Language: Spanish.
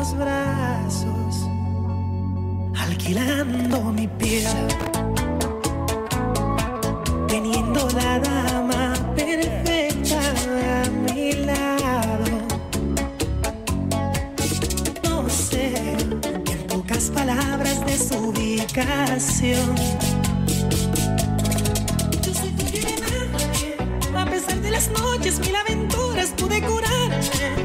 tus brazos, alquilando mi piel, teniendo la dama perfecta a mi lado. No sé, en pocas palabras de su ubicación. Yo soy tu diamante, a pesar de las noches, mil aventuras pude curarme.